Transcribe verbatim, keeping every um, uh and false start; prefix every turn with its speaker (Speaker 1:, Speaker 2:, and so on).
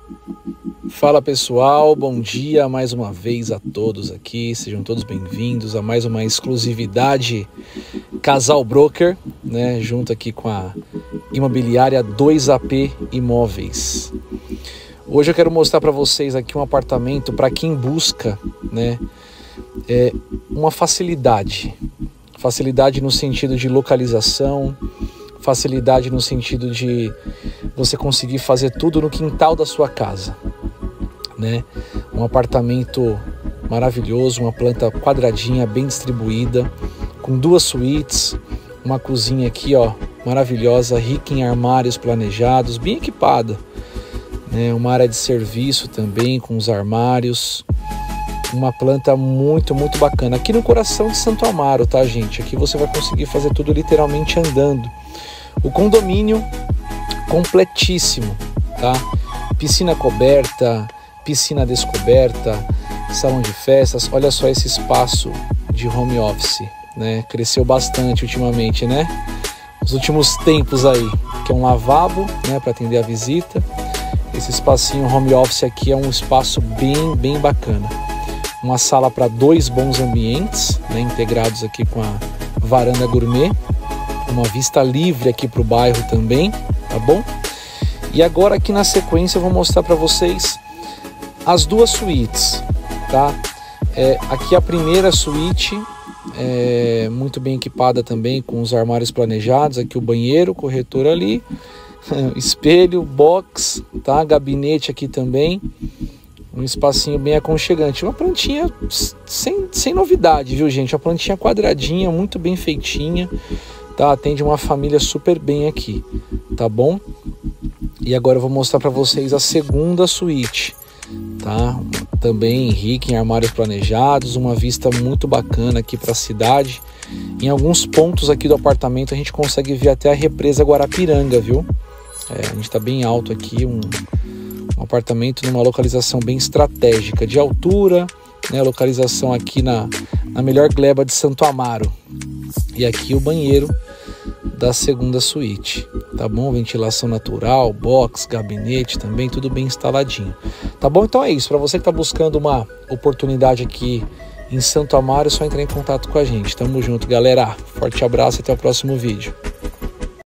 Speaker 1: Fala pessoal, bom dia mais uma vez a todos aqui, sejam todos bem-vindos a mais uma exclusividade Casal Broker, né, junto aqui com a imobiliária dois A P Imóveis. Hoje eu quero mostrar para vocês aqui um apartamento para quem busca, né, é, uma facilidade, facilidade no sentido de localização, facilidade no sentido de você conseguir fazer tudo no quintal da sua casa, né? Um apartamento maravilhoso, uma planta quadradinha, bem distribuída, com duas suítes, uma cozinha aqui, ó, maravilhosa, rica em armários planejados, bem equipada, né? Uma área de serviço também com os armários, uma planta muito, muito bacana. Aqui no coração de Santo Amaro, tá, gente? Aqui você vai conseguir fazer tudo literalmente andando. O condomínio completíssimo, tá? Piscina coberta, piscina descoberta, salão de festas. Olha só esse espaço de home office, né? Cresceu bastante ultimamente, né? Nos últimos tempos aí, que é um lavabo, né, para atender a visita. Esse espacinho home office aqui é um espaço bem, bem bacana. Uma sala para dois bons ambientes, né, integrados aqui com a varanda gourmet. Uma vista livre aqui para o bairro também, tá bom? E agora aqui na sequência eu vou mostrar para vocês as duas suítes, tá? É, aqui a primeira suíte, é, muito bem equipada também, com os armários planejados. Aqui o banheiro, corretor ali, espelho, box, tá? Gabinete aqui também, um espacinho bem aconchegante. Uma plantinha sem, sem novidade, viu, gente? Uma plantinha quadradinha, muito bem feitinha, tá? Atende uma família super bem aqui, tá bom? E agora eu vou mostrar para vocês a segunda suíte, tá? Também rica em armários planejados, uma vista muito bacana aqui para a cidade. Em alguns pontos aqui do apartamento a gente consegue ver até a represa Guarapiranga, viu? É, a gente está bem alto aqui, um, um apartamento numa localização bem estratégica, de altura, né? Localização aqui na, na melhor gleba de Santo Amaro. E aqui o banheiro da segunda suíte, tá bom? Ventilação natural, box, gabinete também, tudo bem instaladinho, tá bom? Então é isso, para você que tá buscando uma oportunidade aqui em Santo Amaro, é só entrar em contato com a gente. Tamo junto, galera, forte abraço e até o próximo vídeo.